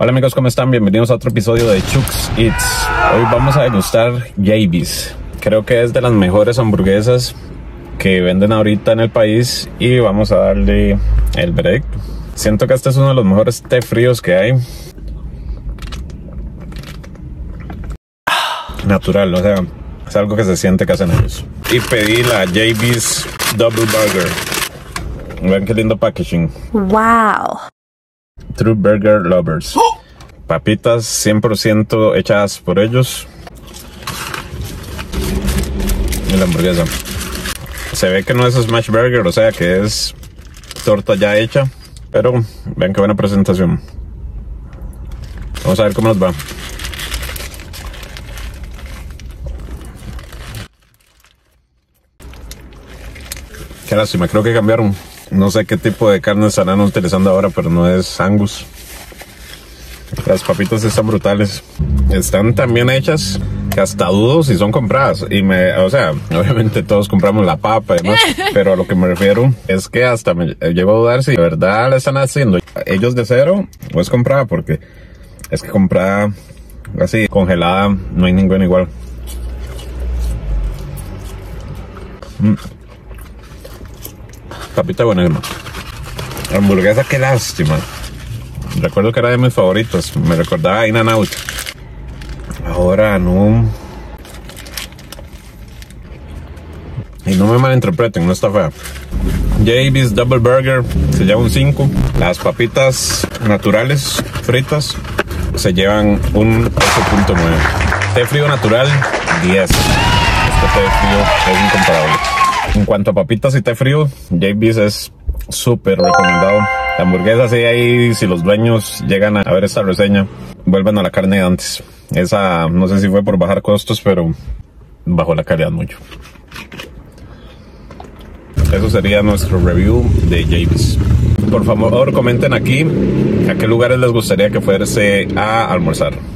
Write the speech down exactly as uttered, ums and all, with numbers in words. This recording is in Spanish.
Hola amigos, ¿cómo están? Bienvenidos a otro episodio de Chuck's Eats. Hoy vamos a degustar Jaybir's. Creo que es de las mejores hamburguesas que venden ahorita en el país y vamos a darle el veredicto. Siento que este es uno de los mejores té fríos que hay. Natural, o sea, es algo que se siente que hacen ellos. Y pedí la Jaybir's Double Burger. Vean qué lindo packaging. Wow. True Burger Lovers. Papitas cien por ciento hechas por ellos. Y la hamburguesa. Se ve que no es smash burger, o sea que es torta ya hecha. Pero vean qué buena presentación. Vamos a ver cómo nos va. Qué lástima, creo que cambiaron. No sé qué tipo de carne estarán utilizando ahora, pero no es Angus. Las papitas están brutales. Están tan bien hechas que hasta dudo si son compradas. Y me, o sea, obviamente todos compramos la papa y demás, pero a lo que me refiero es que hasta me llevo a dudar si de verdad la están haciendo ellos de cero o es comprada, porque es que comprada así congelada no hay ninguna igual. Mm. Papita buenísima. Hamburguesa, qué lástima. Recuerdo que era de mis favoritos. Me recordaba a In-N-Out. Ahora no. Y no me malinterpreten, no está fea. Jaybir's Double Burger se lleva un cinco. Las papitas naturales fritas se llevan un ocho punto nueve. Té frío natural, diez. Este té frío es incomparable. En cuanto a papitas y té frío, Jaybir's es súper recomendado. La hamburguesa, sí, ahí si los dueños llegan a ver esta reseña, vuelven a la carne de antes. Esa, no sé si fue por bajar costos, pero bajó la calidad mucho. Eso sería nuestro review de Jaybir's. Por favor, comenten aquí a qué lugares les gustaría que fuese a almorzar.